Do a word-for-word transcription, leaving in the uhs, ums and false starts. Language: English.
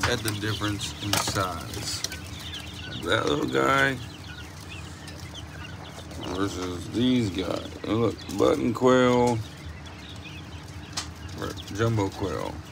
at the difference in size. That little guy versus these guys. Look, button quail, jumbo quail.